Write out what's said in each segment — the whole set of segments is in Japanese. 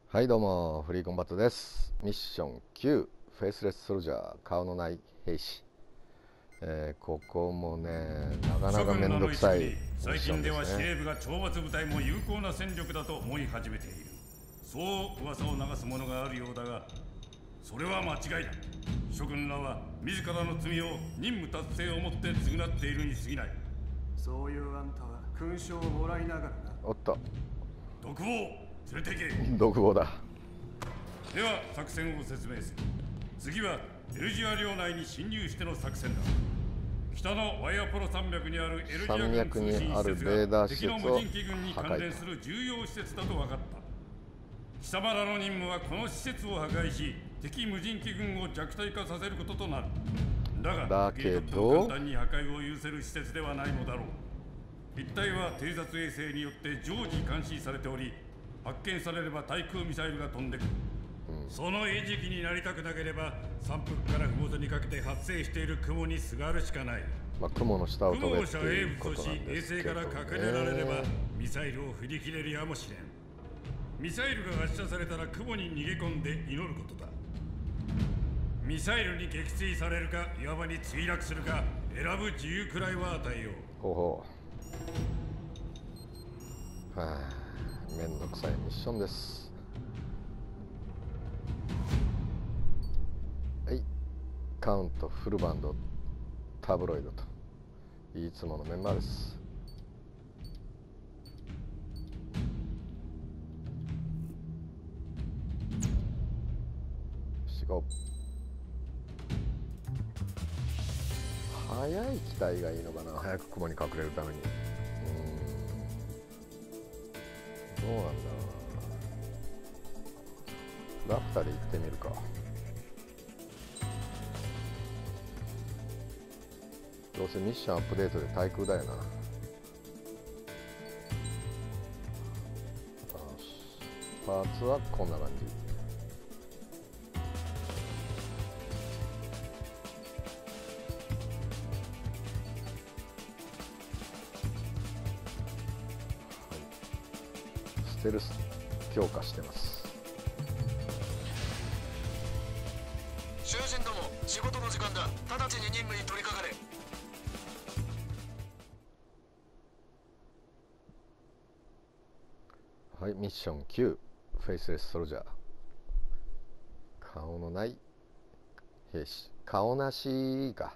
はいどうも、フリーコンバットです。ミッション9、フェイスレスソルジャー、顔のない兵士。ここもね、なかなかめんどくさいミッ最ション近ではですね。 司令部が懲罰部隊も有効な戦力だと思い始めている。そう噂を流すものがあるようだが、それは間違いだ。諸君らは自らの罪を任務達成をもって償っているに過ぎない。 そういうあんたは勲章をもらいながらな。 おっと、 独房連れて行け。 独房だ。 では作戦を説明する。次はエルジア領内に侵入しての作戦だ。北のワイアポロ山脈にあるエルジア軍通信施設が敵の無人機軍に関連する重要施設だと分かった。貴様らの任務はこの施設を破壊し、敵無人機軍を弱体化させることとなる。だけど簡単に破壊を許せる施設ではないのだろう。一帯は偵察衛星によって常時監視されており、発見されれば対空ミサイルが飛んでくる。その餌食になりたくなければ山腹から麓にかけて発生している雲にすがるしかない。 雲の下を飛べって雲をいうこ遮としとなんです衛けど星から隠れられればね。 ミサイルを振り切れるやもしれん。ミサイルが発射されたら雲に逃げ込んで祈ることだ。ミサイルに撃墜されるか岩場に墜落するか選ぶ自由くらいは与えよう。 ほうほう。はあ、めんどくさいミッションです。はい、カウントフルバンドタブロイドといつものメンバーです。速い機体がいいのかな、早く雲に隠れるために。どうなんだろうな。ラプタで行ってみるか。どうせミッションアップデートで対空だよな。パーツはこんな感じ。ステルス強化してます。 囚人ども、仕事の時間だ。直ちに任務に取り掛かれ。 はい、ミッション9、フェイスレスソルジャー、顔のない兵士、顔なしか。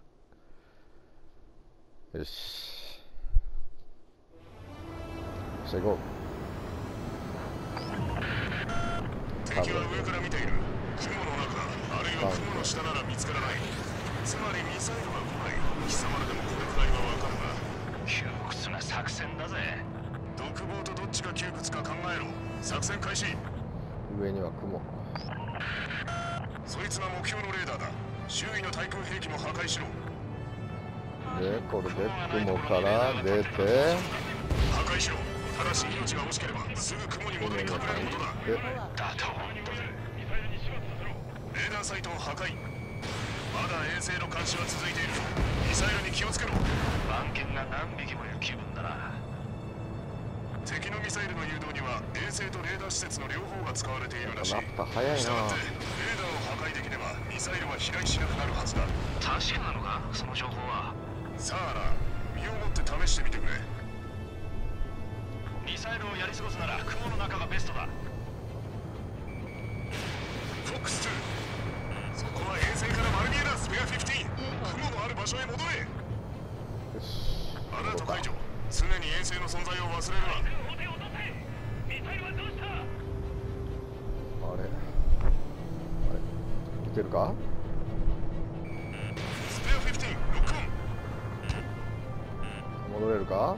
よし、じゃあ行こう。 敵は上から見ている。雲の中あるいは雲の下なら見つからない。つまりミサイルは来ない。貴様らでもこれくらいは分かるな。窮屈な作戦だぜ。独房とどっちが窮屈か考えろ。作戦開始。 上には雲。 そいつが目標のレーダーだ。周囲の対空兵器も破壊しろ。 でこれで雲から出て破壊しろ。ただし命が惜しければすぐ雲に戻り隠れることだ。だとレーダーサイトを破壊。まだ衛星の監視は続いている。ミサイルに気をつけろ。番犬が何匹もいる気分だな。敵のミサイルの誘導には衛星とレーダー施設の両方が使われているらしい。 ラプタ早いな。 したがってレーダーを破壊できればミサイルは飛来しなくなるはずだ。確かなのか、その情報は。さあな、身をもって試してみてくれ。ミサイルをやり過ごすなら雲の中がベストだ。フォックス2、そこは衛星から丸見えだ。スペア15、雲のある場所へ戻れ。 よし、 アラート解除。常に衛星の存在を忘れるな。 あれいけるか。 スペア15、ロックオン。 戻れるか。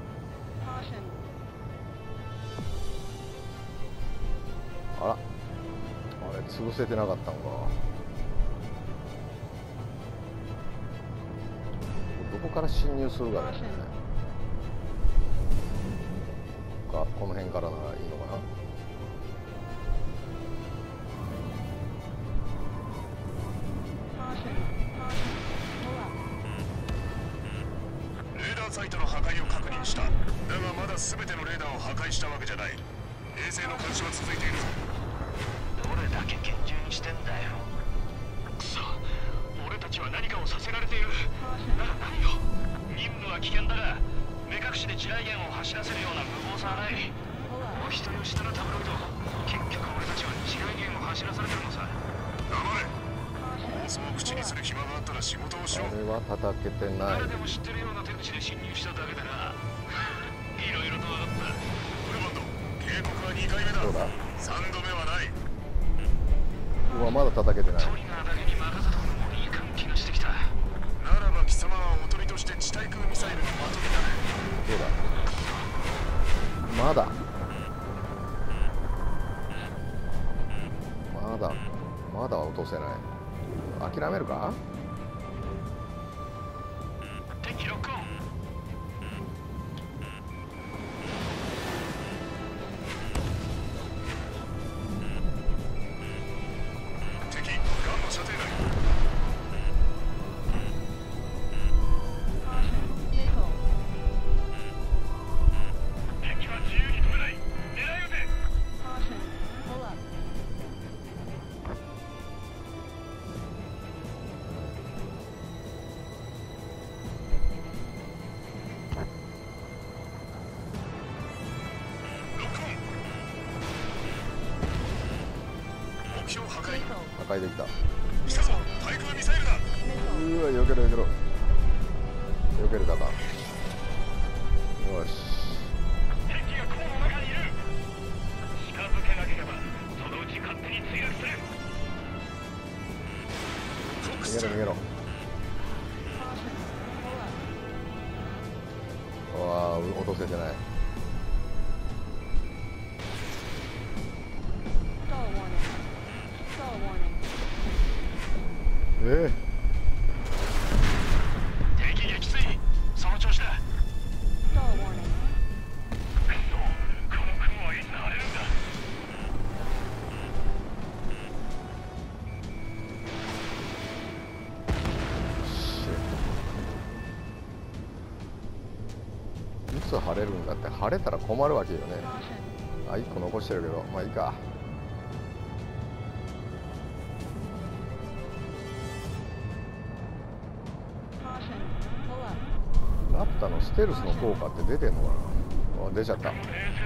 あら、あれ潰せてなかったのか。どこから侵入するかね。この辺からならいいのかな。 レーダーサイトの破壊を確認した。だがまだ全てのレーダーを破壊したわけじゃない。衛星の監視は続いているぞ。 れだけ厳重にしてんだよ。くそ、俺たちは何かをさせられている。なら何よ。任務は危険だが、目隠しで地雷原を走らせるような無謀さはない。お一人をしたらタブロイド。結局俺たちは地雷原を走らされてるのさ。黙れ。妄想を口にする暇があったら仕事をしろ。 あれは叩けてない。 誰でも知ってるような手口で侵入しただけでな。いろいろと分かった。フルバンド、警告は2回目だ。 どうだ。 3度目はない。 うわ、まだ叩けてない。 トリガーだけに任せたのもいい感気がしてきた。ならば貴様はおとりとして地対空ミサイルの的になれ。 どうだ。まだは落とせない。諦めるか。 敵ロックオン。敵ガンの射程内。敵は自由に飛べない。狙い撃て。 破壊できた。 来たぞ、対空ミサイルだ。 うわ、避けろ避けろ。避けれたか。よし。 敵が雲の中にいる。近づけなければそのうち勝手に墜落する。 逃げろ逃げろ。わあ、落とせてない。 敵撃墜。その調子だ。くそ、この雲はいつ晴れるんだ。 いつ晴れるんだって。晴れたら困るわけよね。あ、1個残してるけど、まあいいか。ラプタのステルスの効果って出てんのかな。あ、出ちゃった。 い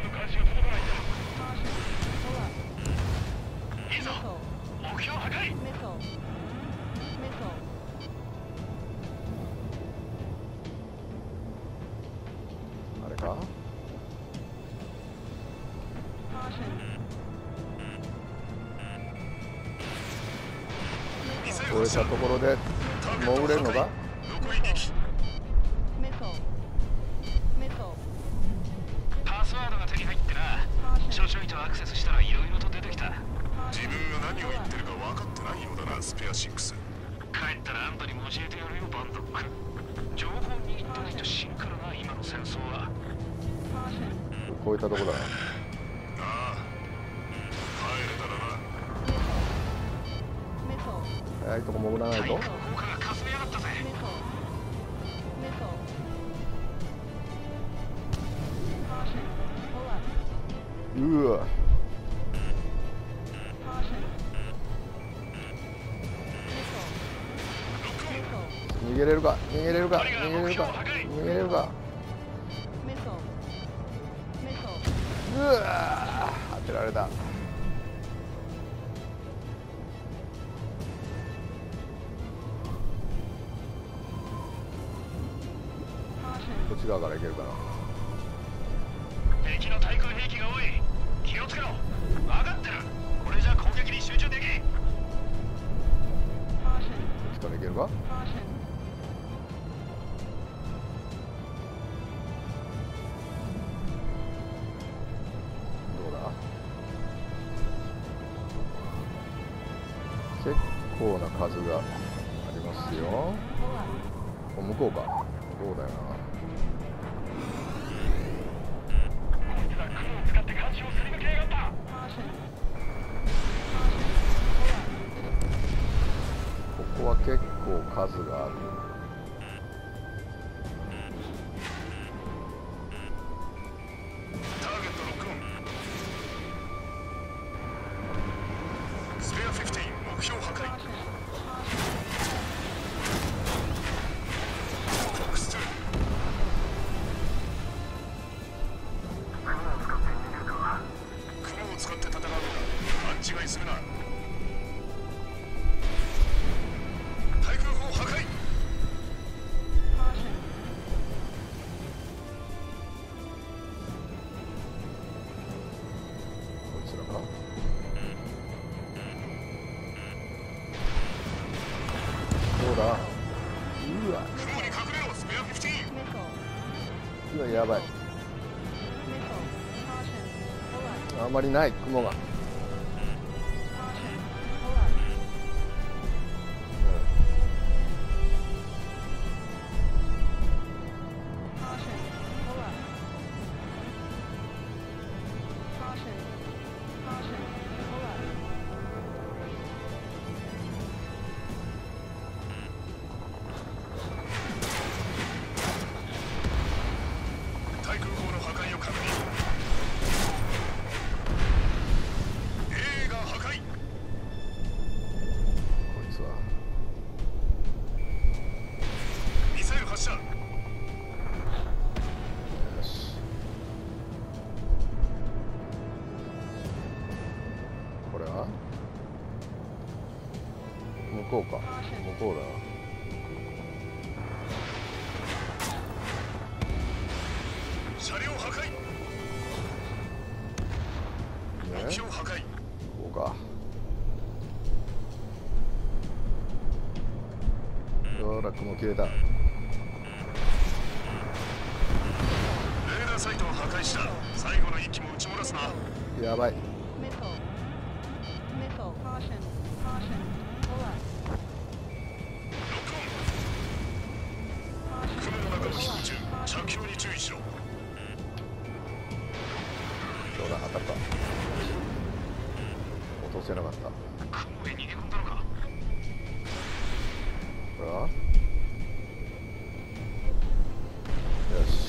いぞ、目標破壊。 あれか。折れたところで潜れるのか。 残り2機。パスワードが手に入ってな。ちょちょいとアクセスしたらいろいろと出てきた。自分が何を言ってるか分かってないようだな、スペア6。帰ったらあんたにも教えてやるよ、バンドック。情報握ってないと死ぬからな、今の戦争は。 こういったとこだな。 ああ、帰れたらな。 早いとこ潜らないと。 効果がかすめやがったぜ。 うわ。逃げれるか逃げれるか逃げれるか逃げれるか。うわ、当てられた。こっち側から行けるかな。 敵の対空兵器が多い。気をつけろ。分かってる。これじゃ攻撃に集中できん。 こっちから行けるか。どうだ。結構な数がありますよ。お、向こうか。そうだよな。ここは結構数がある。 ターゲットロックオン。 配するな。対空砲破壊。 こいつらか。どうだ。うわ雲に隠れろスペア15。 うわ、やばい。あんまりない雲が。 対空砲の破壊を確認。Aが破壊。 こいつはミサイル発射。 よし。これは向こうか。向こうだな。 車両破壊。目ね、 標破壊。 ここか。ほら、雲消えた。 レーダーサイトを破壊した。最後の一機も撃ち漏らすな。 やばい。 ロックオン。雲の中の飛行中、着氷に注意しろ。 どうだ、当たった。落とせなかった。 雲へ逃げ込んだのか。 これはよし。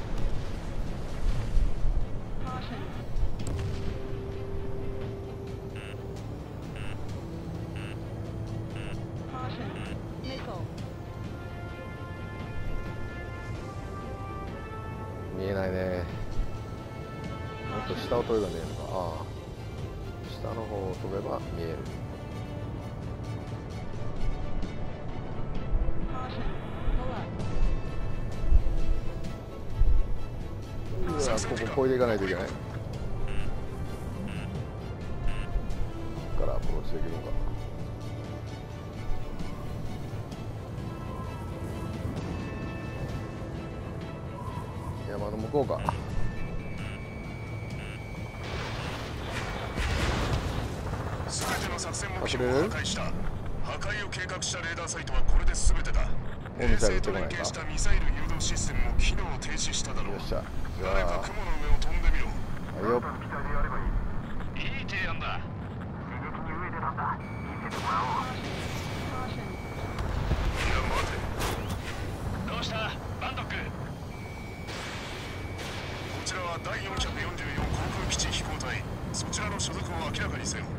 見えないね。もっと下を飛べば見えるのか。ああ、下の方を飛べば見える。うわ、ここ越えていかないといけない。ここからアプローチできるのか。山の向こうか。 すべての作戦目標を破壊した。破壊を計画したレーダーサイトはこれで全てだ。衛星と連携したミサイル誘導システムも機能を停止しただろう。 よっしゃ。じ誰かゃ雲の上を飛んでみろ。 あ、はいよ。 いい提案だ。いや待て。どうしたバンドック。こちらは第444航空基地飛行隊。そちらの所属を明らかにせよ。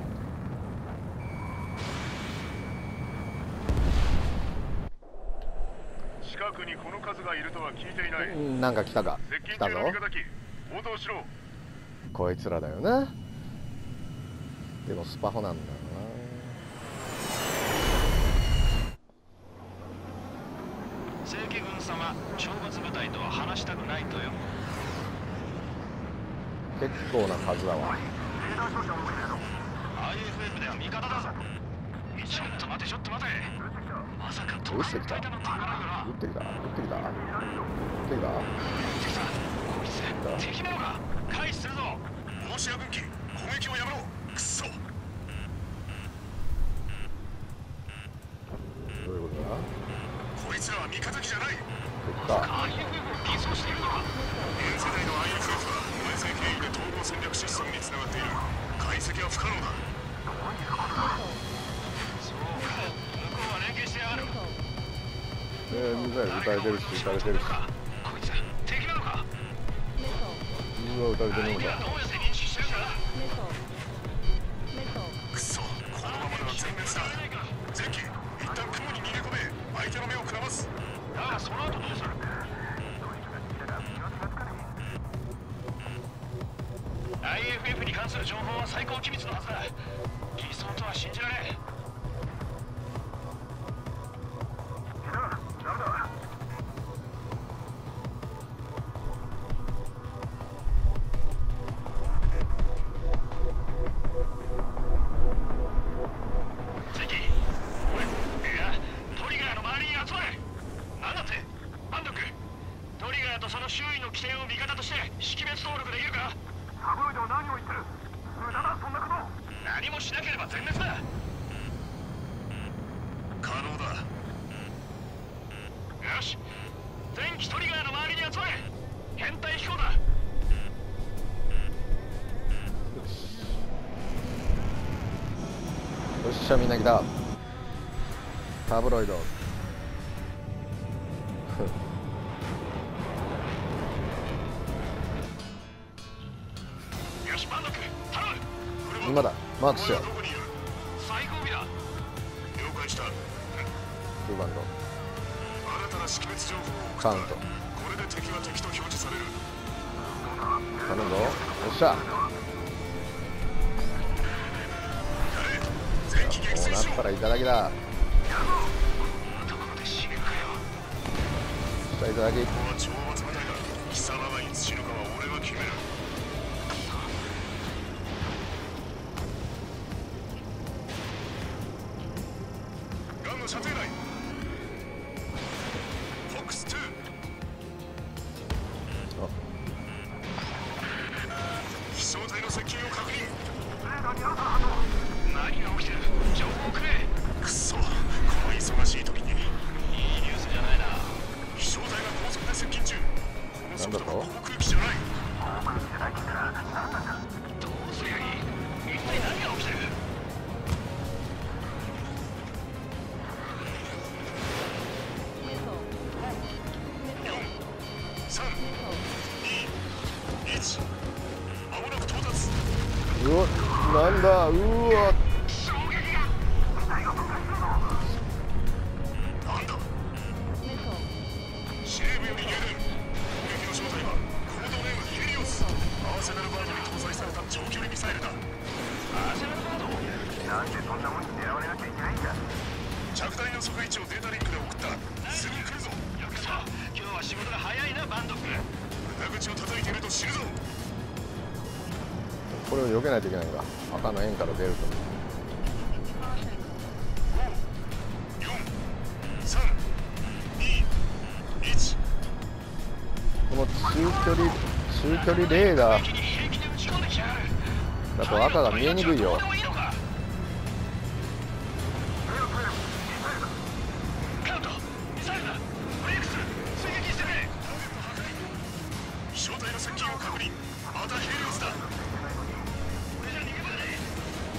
近くにこの数がいるとは聞いていない。 なんか来たか。 接近来たぞ。 中の味方機応答しろ。 こいつらだよな。でもスパホなんだよ正規軍様、懲罰部隊とは話したくないとよ。 な。結構な数だわ。 IFF では味方だぞ。ちょっと待てちょっと待て。まさか特殊部隊だなんて言わないよな。 撃ってきた。撃ってきた。撃ってきた。 てさ、こいつ敵なのか。回避するぞ。 ロシア軍機攻撃をやめろ。くそ。 どういうことだ。 こいつらは味方機じゃない。 撃った。 IFF を偽装しているのか。 現世代の IFF は衛星経由で統合戦略システムにつながっている。解析は不可能だ。 そうか、向こうは連携してやがる。 ミサイル撃たれてるし、撃たれてるし。 こいつ敵なのか。 うわ、撃たれてるのか。 どうやって認識してるんだ。 くそ、このままでは全滅だ。前期、一旦雲に逃げ込め。相手の目をくらます。 だがその後どうする。 IFF に関する情報は最高機密のはずだ。偽装とは信じられん。何もしなければ全滅だ。 可能だ。 よし、全機トリガーの周りに集まれ。編隊飛行だ。 よっしゃ、みんな来た。タブロイド。 よし、バンドク頼む。 今だ、マークしよう。 最後尾だ。 了解した。 ルーバンド新たな識別情報を送った。 カウント。 これで敵は敵と表示される。 頼むぞ。よっしゃ。 前期撃こう墜しろ。 なったらいただきだ。 どこで死ぬかよ。 いただき。 ここは懲罰部隊だ。貴様がいつ死ぬかは俺が決める。ガンの射程内。フォックス2。飛翔体の接近を確認。 何が起きてる。情報くれ。 くそ、この忙しい時に。 いいニュースじゃないな。 飛翔体が高速で接近中。この速度は航空機じゃない。 どうすりゃいい。一体何が起きてる。 3、2、1。間もなく到達。 うわ、なんだ、うわ。 なんだ。司令部より入電。攻撃の正体はコードネームヘリオス。アーセナルバードに搭載された長距離ミサイルだ。 アーセナルバード。 なんでそんなもんに狙われなきゃいけないんだ。 着弾予測位置をデータリンクで送った。すぐ来るぞ。 よくぞ。今日は仕事が早いな、バンドク。 裏口を叩いていると死ぬぞ。 これを避けないといけないんだ。赤の円から出ると。 4、3、2、1。 この中距離レーダー平気で撃ち込んできやがる。 だと赤が見えにくいよ。 どうでもいいのか。カウント、ミサイルだ。ブレイクス、追撃してくれ。 飛翔体の接近を確認。またヘリオスだ。 これじゃ逃げ場がねえ。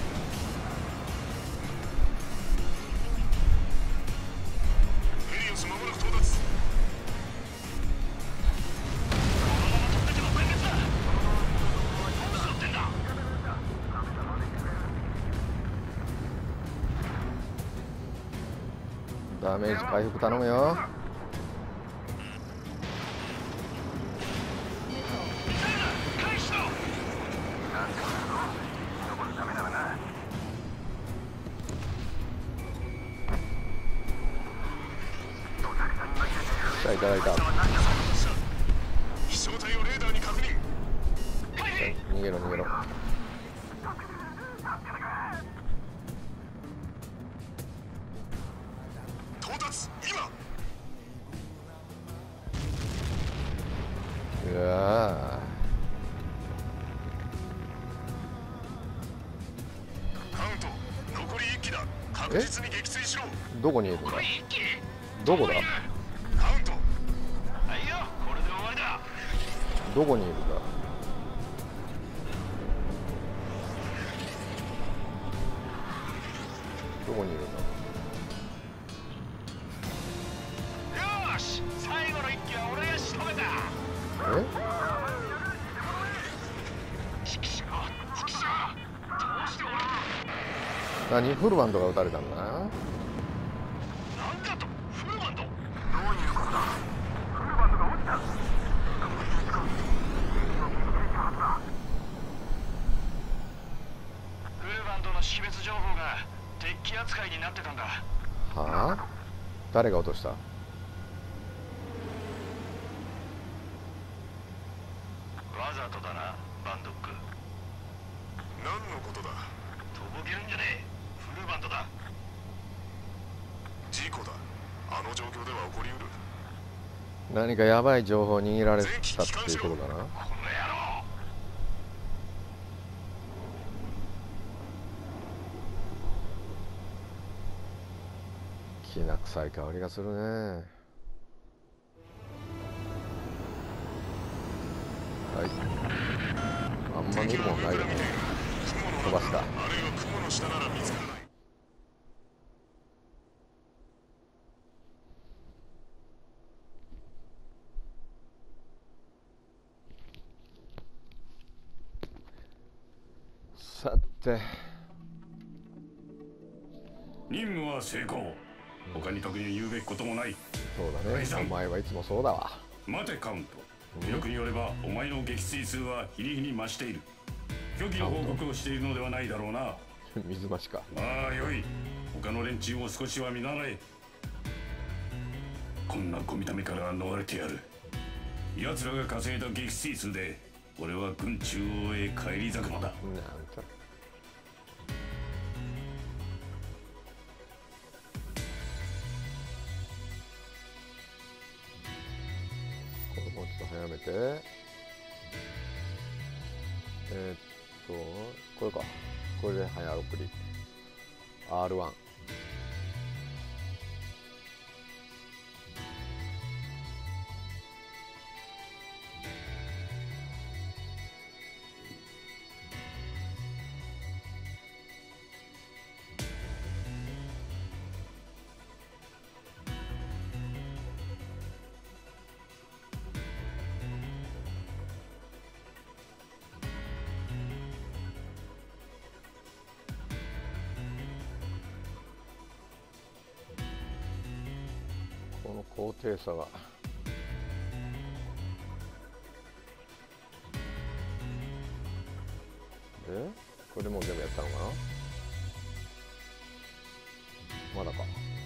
ヘリオス間もなく到達。 このまま飛んでても全滅だ。どうしろってんだ。 ダメージ回復頼むよ。 ミサイルだ。回避しろ。 さあ、いただいた。 飛翔体をレーダーに確認。 回避。 逃げろ逃げろ。 到達今。 うわカウント残り1機だ。確実に撃墜しろ。 ー、どこにいるんだ。 これ一気。 どこだ。 いる。 カウント。 はいよ、これで終わりだ。 どこにいるんだ。どこにいるんだ。 よーし、最後の一機は俺が仕留めた。 え、 チキショー、チキショー。どうして俺を。 何、フルバンドが撃たれたんだな。 なんだと、フルバンド。 どういうことだ。フルバンドが落ちた。 情報が敵機扱いになってたんだ。 はあ？誰が落とした？ わざとだな、バンドック。 何のことだ？ とぼけるんじゃねえ。フルバンドだ。 事故だ。あの状況では起こりうる。 何かやばい情報を握られたっていうことかな。 この野郎。 きな臭い香りがするね。はい。あんま見るもんないよね。飛ばした。 あるいは雲の下なら見つからない。 さて、 任務は成功。他に特に言うべきこともない。 そうだね。お前はいつもそうだわ。 待てカウント。記録によればお前の撃墜数は日に日に増している。虚偽の報告をしているのではないだろうな。 水増しか。 まあよい。他の連中を少しは見習え。こんな小見た目から逃れてやる。奴らが稼いだ撃墜数で俺は軍中央へ帰り咲くのだ。 なんと。これもうちょっと早めて。これか。これで早送り。R1。この高低差がで、これでもう全部やったのかな。まだか。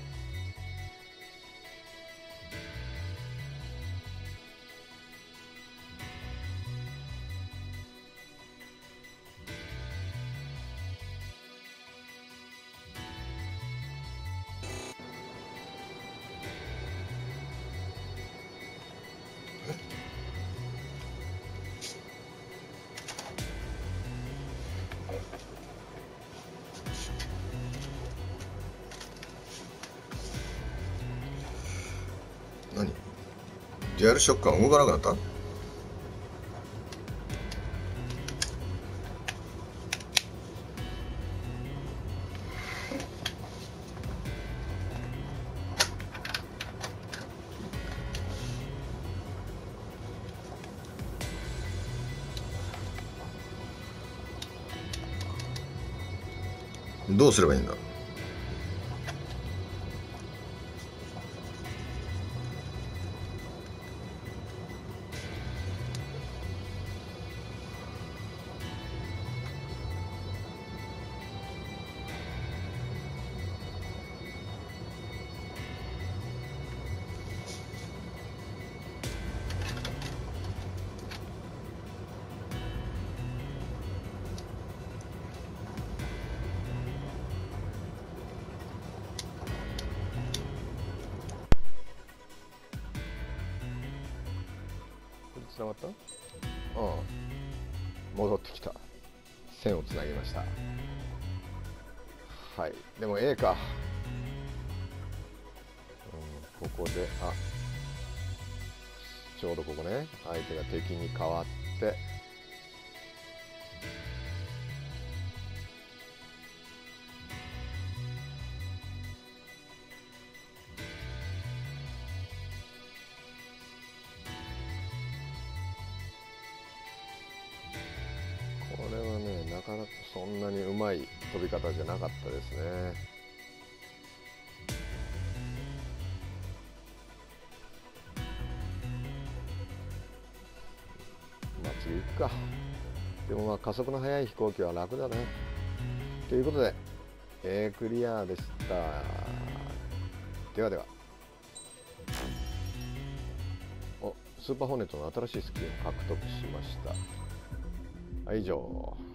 何？デュアルショックが動かなくなった？どうすればいいんだ？ つながった？ああ、戻ってきた。線をつなぎました。はい、でも A か。ここで、あ、ちょうどここね、相手が敵に変わってこれはね、なかなかそんなにうまい飛び方じゃなかったですね。まあ次行くか。でもまあ加速の速い飛行機は楽だね。ということでクリアでした。ではでは。お、スーパーホーネットの新しいスキルを獲得しました。はい、以上。